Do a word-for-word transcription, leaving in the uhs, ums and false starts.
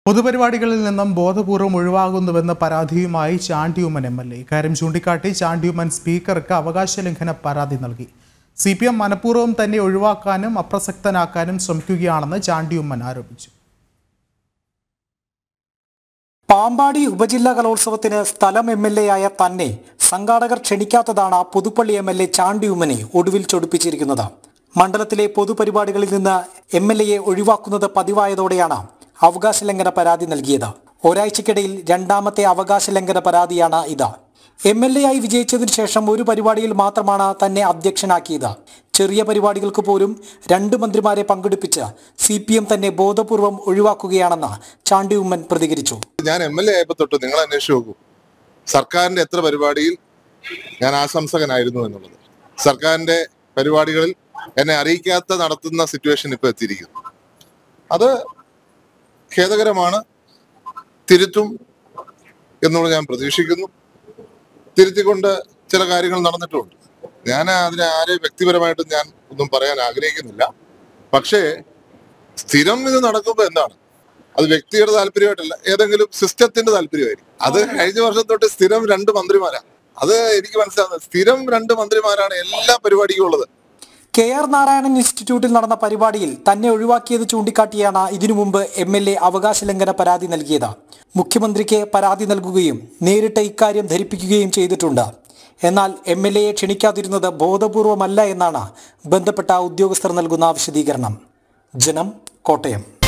പൊതുപരിപാടികളിൽ നിന്നും ബോധപൂർവം ഒഴിവാകുന്നുവെന്ന പരാതിയുമായി ചാണ്ടിയുമ്മൻ എം എൽ എ ഇക്കാര്യം ചൂണ്ടിക്കാട്ടി ചാണ്ടിയുമ്മൻ സ്പീക്കർക്ക് അവകാശ ലംഘന പരാതി നൽകി. സി പി എം മനഃപൂർവ്വം തന്നെ ഒഴിവാക്കാനും അപ്രസക്തനാക്കാനും ശ്രമിക്കുകയാണെന്ന് ചാണ്ടിയുമ്മൻ ആരോപിച്ചു. പാമ്പാടി ഉപജില്ലാ കലോത്സവത്തിന് സ്ഥലം എം എൽ എ ആയ തന്നെ സംഘാടകർ ക്ഷണിക്കാത്തതാണ് പുതുപ്പള്ളി എം എൽ എ ചാണ്ടിയുമ്മനെ ഒടുവിൽ ചൊടിപ്പിച്ചിരിക്കുന്നത്. മണ്ഡലത്തിലെ പൊതുപരിപാടികളിൽ നിന്ന് എം എൽ എയെ ഒഴിവാക്കുന്നത് പതിവായതോടെയാണ് അവകാശ ലംഘന പരാതി നൽകിയത്. ഒരാഴ്ചക്കിടയിൽ രണ്ടാമത്തെ അവകാശ ലംഘന പരാതിയാണ് ഇത്. എം എൽ എ ആയി വിജയിച്ചതിന് ശേഷം ഒരു പരിപാടിയിൽ മാത്രമാണ് തന്നെ അധ്യക്ഷനാക്കിയത്. ചെറിയ പരിപാടികൾക്ക് പോലും രണ്ട് മന്ത്രിമാരെ പങ്കെടുപ്പിച്ച് സി പി എം തന്നെ ബോധപൂർവം ഒഴിവാക്കുകയാണെന്ന് ചാണ്ടിയുമ്മൻ പ്രതികരിച്ചു. ഞാൻ എം എൽ എ ആയപ്പോൾ തൊട്ട് നിങ്ങൾ അന്വേഷിച്ചു നോക്കൂ, സർക്കാരിന്റെ എത്ര പരിപാടിയിൽ ഞാൻ ആശംസകനായിരുന്നു എന്നുള്ളത്. സർക്കാരിന്റെ പരിപാടികളിൽ എന്നെ അറിയിക്കാത്ത നടത്തുന്ന സിറ്റുവേഷൻ ഇപ്പൊ എത്തിയിരിക്കുന്നു. അത് ഖേദകരമാണ്. തിരുത്തും എന്നുള്ളത് ഞാൻ പ്രതീക്ഷിക്കുന്നു. തിരുത്തിക്കൊണ്ട് ചില കാര്യങ്ങൾ നടന്നിട്ടുമുണ്ട്. ഞാൻ അതിനെ ആരെ വ്യക്തിപരമായിട്ടും ഞാൻ ഒന്നും പറയാൻ ആഗ്രഹിക്കുന്നില്ല. പക്ഷേ സ്ഥിരം ഇത് നടക്കുമ്പോൾ എന്താണ്, അത് വ്യക്തിയുടെ താല്പര്യമായിട്ടല്ല, ഏതെങ്കിലും സിസ്റ്റത്തിന്റെ താല്പര്യമായിരിക്കും. അത് കഴിഞ്ഞ വർഷം തൊട്ട് സ്ഥിരം രണ്ട് മന്ത്രിമാരാണ്. അത് എനിക്ക് മനസ്സിലാകുന്നത് സ്ഥിരം രണ്ട് മന്ത്രിമാരാണ് എല്ലാ പരിപാടിക്കും ഉള്ളത്. കെ ആർ നാരായണൻ ഇൻസ്റ്റിറ്റ്യൂട്ടിൽ നടന്ന പരിപാടിയിൽ തന്നെ ഒഴിവാക്കിയത് ചൂണ്ടിക്കാട്ടിയാണ് ഇതിനു മുമ്പ് എം എൽ എ അവകാശ ലംഘന പരാതി നൽകിയത്. മുഖ്യമന്ത്രിക്ക് പരാതി നൽകുകയും നേരിട്ട് ഇക്കാര്യം ധരിപ്പിക്കുകയും ചെയ്തിട്ടുണ്ട്. എന്നാൽ എം എൽ എയെ ക്ഷണിക്കാതിരുന്നത് ബോധപൂർവമല്ല എന്നാണ് ബന്ധപ്പെട്ട ഉദ്യോഗസ്ഥർ നൽകുന്ന വിശദീകരണം. ജനം, കോട്ടയം.